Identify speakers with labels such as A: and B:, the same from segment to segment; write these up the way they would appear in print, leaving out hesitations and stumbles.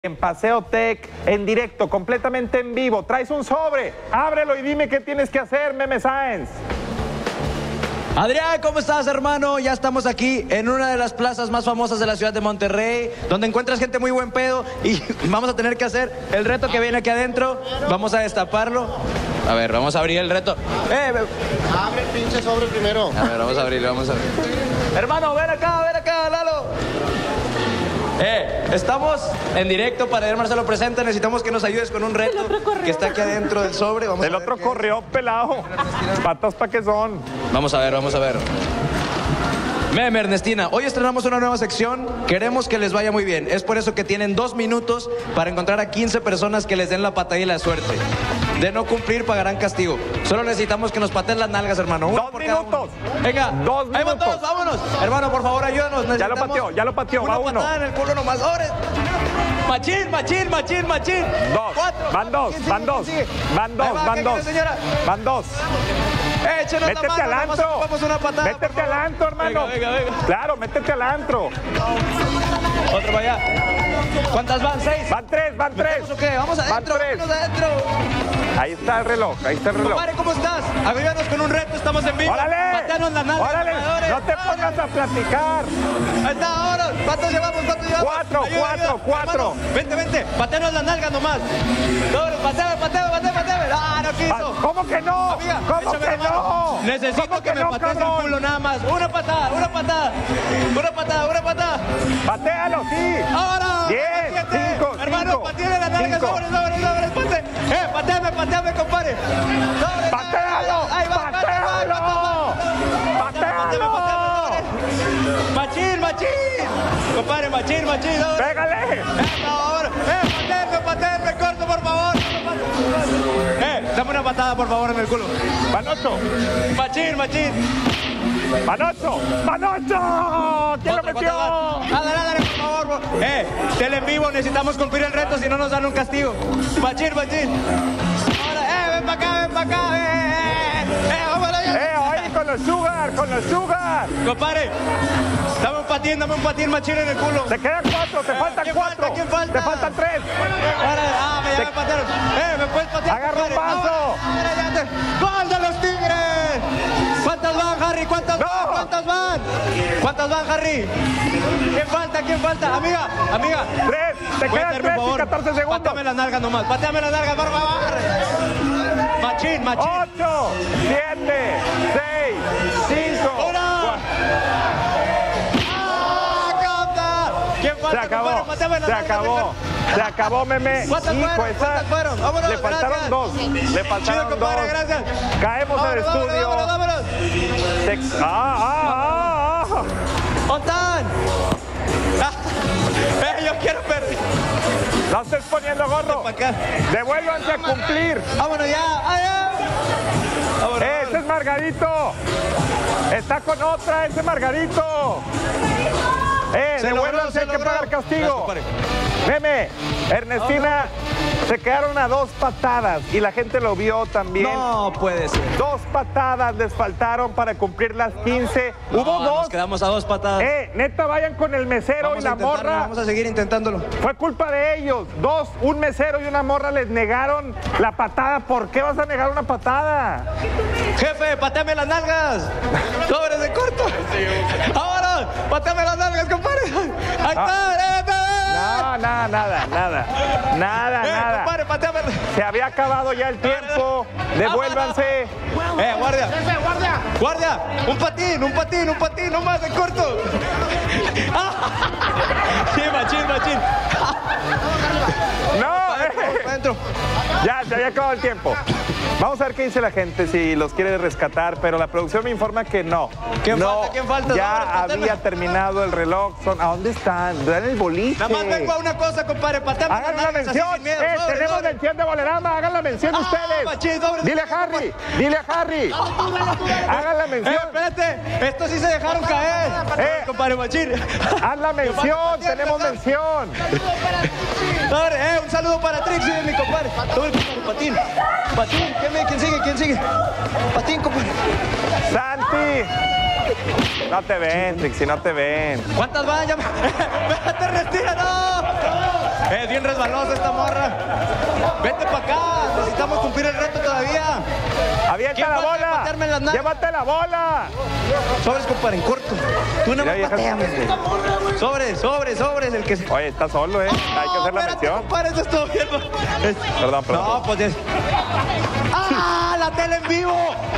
A: En Paseo Tech, en directo, completamente en vivo. Traes un sobre, ábrelo y dime qué tienes que hacer, Meme Sáenz.
B: Adrián, ¿cómo estás, hermano? Ya estamos aquí en una de las plazas más famosas de la ciudad de Monterrey, donde encuentras gente muy buen pedo y vamos a tener que hacer el reto que viene aquí adentro. Vamos a destaparlo. A ver, vamos a abrir el reto.
C: Abre el pinche sobre primero.
B: A ver, vamos a abrirlo, vamos a abrir. Hermano, ven acá, Lalo. Estamos en directo para ver Marcelo Presenta. Necesitamos que nos ayudes con un reto que está aquí adentro del sobre. Vamos
A: El otro corrió, pelado. ¿Patas pa' qué son?
B: Vamos a ver, vamos a ver. Meme, Ernestina, hoy estrenamos una nueva sección. Queremos que les vaya muy bien. Es por eso que tienen 2 minutos para encontrar a 15 personas que les den la patadilla y la suerte. De no cumplir, pagarán castigo. Solo necesitamos que nos pateen las nalgas, hermano.
A: 2 minutos.
B: Venga.
A: 2 minutos.
B: Ahí van todos, vámonos. Hermano, por favor, ayúdanos.
A: Ya lo pateó, va uno.
B: Una patada en el culo nomás. ¡Ore! Machín.
A: 2.
B: 4.
A: Van dos. Van dos.
B: Échenos
A: Métete
B: la mano,
A: al antro.
B: Vamos una patada.
A: Métete al antro, hermano.
B: Venga.
A: Claro, métete al antro.
B: Otro para allá. ¿Cuántas van? 6.
A: Van 3.
B: ¿Eso qué? Vamos adentro,
A: Van 3.
B: vámonos adentro.
A: Ahí está el reloj.
B: Compadre, ¿cómo estás? Ayúdanos con un reto, estamos en vivo.
A: ¡Órale!
B: Pateanos la nalga.
A: ¡Órale! No te pongas a platicar.
B: Ahí está, ahora. ¿Cuántos llevamos?
A: 4.
B: Hermano, vente. Pateanos la nalga nomás. Pateame. Ah, no quiso.
A: ¿Cómo que no?
B: Amiga,
A: ¿Cómo
B: échame
A: que
B: la mano.
A: no?
B: Necesito
A: ¿Cómo
B: que me
A: no,
B: patees el
A: cabrón?
B: culo nada más. Una patada.
A: Patealo, sí.
B: Ahora.
A: 10, 5,
B: Hermano, pateame la nalga. Sobre. Pateame, compadre.
A: ¡Patealo!
B: Ahí va,
A: ¡Patealo!
B: Machín. Compadre, machín.
A: ¡Pégale!
B: Ahora. Pateame, corto, por favor. Dame una patada, por favor, en el culo.
A: ¡Van 8!
B: Machín.
A: ¡Van 8! ¿Quién lo metió?
B: Dale, por favor. Tele en vivo, necesitamos cumplir el reto, si no nos dan un castigo. Machín. Ahora, ven pa' acá. Vámonos ya.
A: Ahí con los sugar.
B: Compadre, dame un patín machín en el culo.
A: Te quedan 4, te faltan 4.
B: ¿Quién falta?
A: Te faltan 3.
B: Me patearon. ¿Me puedes patear?
A: Agarra un
B: compadre?
A: vaso.
B: ¡Gol de los Tigres! ¿Cuántas van, Harry? ¿Cuántas van? ¿Cuántas van, Harry? ¿Quién falta? Amiga.
A: 3. Te quedan 3 y 14 segundos.
B: Pateame las nalgas nomás. Por favor. Machín.
A: 8, 7, 6, 5.
B: ¿Quién falta?
A: Se acabó, Meme.
B: ¿Cuántas fueron? Vámonos,
A: Le faltaron
B: gracias.
A: 2.
B: Chido, compadre, gracias.
A: Caemos al estudio.
B: Vámonos. ¡Otán! Yo quiero perder.
A: No estés poniendo gorro. Devuélvanse a cumplir.
B: Vámonos ya. Vámonos.
A: Ese es Margarito. Está con otra, ese Margarito. Devuélvanse, hay que pagar castigo. Meme, Ernestina, se quedaron a 2 patadas y la gente lo vio también.
B: No puede ser.
A: 2 patadas les faltaron para cumplir las 15. Hubo 2.
B: Nos quedamos a 2 patadas.
A: Neta, vayan con el mesero y la morra.
B: Vamos a seguir intentándolo.
A: Fue culpa de ellos. 2, un mesero y una morra les negaron la patada. ¿Por qué vas a negar una patada?
B: Jefe, pateame las nalgas. Sobres de corto. Ahora, pateame las nalgas, compadre. Ahí está,
A: Nada.
B: Compadre, pateame.
A: Se había acabado ya el tiempo. Devuélvanse.
B: Guardia. Un patín, no más de corto. Sí, machín.
A: No,
B: Adentro.
A: Ya, se había acabado el tiempo. Vamos a ver qué dice la gente, si los quiere rescatar, pero la producción me informa que no.
B: ¿Quién falta?
A: Ya había terminado el reloj. ¿A dónde están? Dan el boliche.
B: Nada más vengo a una cosa, compadre. Pateame
A: Hagan
B: las
A: la
B: nalgas así
A: mención.
B: sin miedo.
A: Tenemos mención de Bolerama. Hagan la mención ustedes.
B: Machín,
A: Dile a Harry. Hagan la mención.
B: Espérate. Estos sí se dejaron caer. Compadre, machín.
A: Haz la mención. Tenemos mención.
B: Un saludo para Trixie, mi compadre. Todo el patín. ¿Quién sigue? Patín, compadre.
A: Santi. No te ven, Trixie, no te ven.
B: ¿Cuántas van? ¡Vete, retira, no! Es bien resbalosa esta morra. Vete para acá. Necesitamos cumplir el reto todavía.
A: ¡Avienta la bola! ¡Llévate la bola!
B: Sobres, compadre, en corto. Tú no me pateame. Sobres, el que se...
A: Oye, está solo, ¿eh? Hay que hacer la mención.
B: Compadre, eso estuvo bien.
A: Perdón.
B: No, pues es... ¡Ah, la tele en vivo!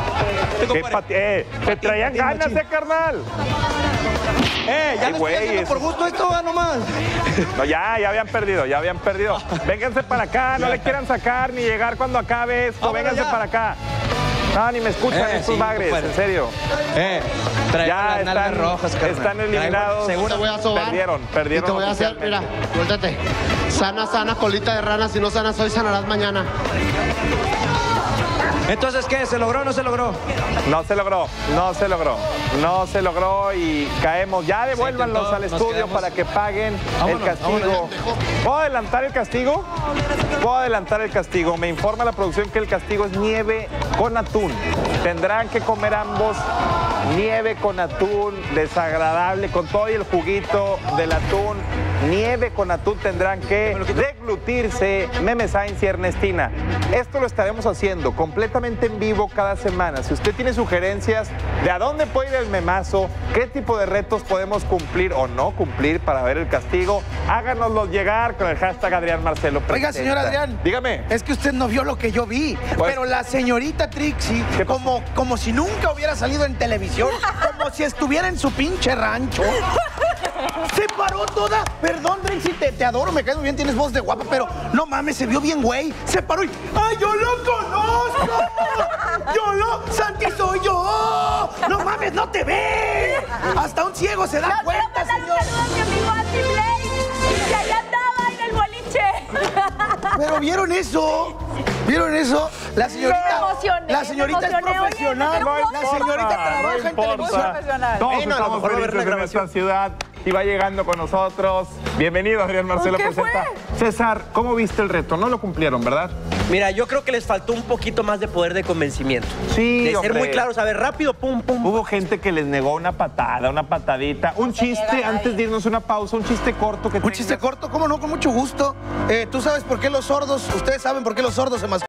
A: Te traían ganas, carnal.
B: Ya no estoy haciendo por gusto esto, va nomás.
A: No, ya habían perdido. Vénganse para acá, no le quieran sacar ni llegar cuando acabe esto. Vénganse para acá. No, ni me escuchan estos bagres, en serio. Ya están rojas, están eliminados.
C: Seguro te voy a sobar.
A: Perdieron.
C: Y te voy a hacer, mira, suéltate. Sana, colita de rana. Si no sanas hoy, sanarás mañana.
B: Entonces, ¿qué? ¿Se logró o no se logró?
A: No se logró y caemos. Ya devuélvanlos al estudio para que paguen el castigo. ¿Puedo adelantar el castigo? Me informa la producción que el castigo es nieve con atún. Tendrán que comer ambos nieve con atún, desagradable, con todo y el juguito del atún. Nieve con atún tendrán que deglutirse Meme Sainz y Ernestina. Esto lo estaremos haciendo completamente en vivo cada semana. Si usted tiene sugerencias de a dónde puede ir el memazo, qué tipo de retos podemos cumplir o no cumplir para ver el castigo, háganoslos llegar con el hashtag Adrián Marcelo Presenta.
D: Oiga, señor Adrián.
A: Dígame.
D: Es que usted no vio lo que yo vi. Pues, pero la señorita Trixie, como si nunca hubiera salido en televisión, como si estuviera en su pinche rancho. Se paró toda. Perdón, Trixie, te adoro, me caes muy bien, tienes voz de guapa, pero no mames, se vio bien, güey. Se paró y. ¡Ay, yo lo conozco! ¡Santi soy yo! ¡No mames, no te ve! Hasta un ciego se da cuenta, señor.
E: Un saludo a mi amigo Andy Blake, que allá andaba en el boliche.
D: Pero ¿vieron eso? La señorita es profesional. La señorita trabaja en televisión.
A: Todos estamos felices en esta ciudad y va llegando con nosotros. Bienvenido, Adrián Marcelo Presenta. César, ¿cómo viste el reto? No lo cumplieron, ¿verdad?
F: Mira, yo creo que les faltó un poquito más de poder de convencimiento.
A: Sí,
F: de ser muy claros, a ver, rápido, pum.
A: Hubo gente que les negó una patada, una patadita, un chiste, antes de irnos a una pausa, un chiste corto que
D: ¿Un chiste corto? ¿Cómo no? Con mucho gusto. ¿Tú sabes por qué los sordos, ustedes saben por qué los sordos se masturban?